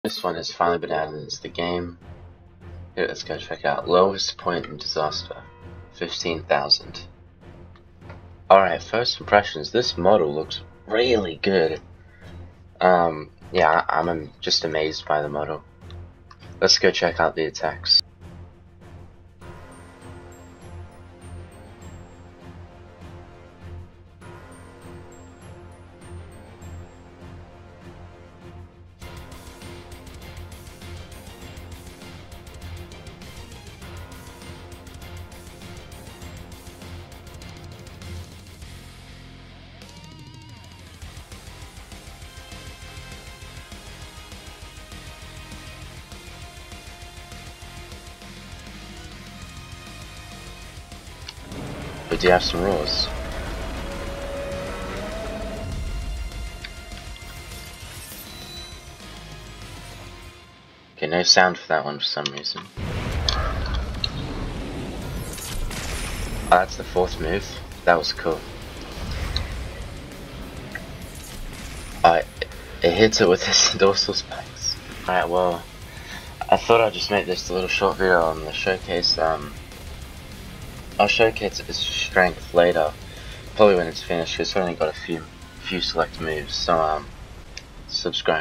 This one has finally been added into the game. Here, let's go check out. Lowest point in disaster, 15,000. Alright, first impressions. This model looks really good. Yeah, I'm just amazed by the model. Let's go check out the attacks. But do you have some rules? Okay, no sound for that one for some reason. Oh, that's the fourth move. That was cool. Alright, it hits it with its dorsal spikes. Alright, well, I thought I'd just make this a little short video on the showcase. I'll showcase its strength later, probably when it's finished, because it's only got a few select moves, so subscribe.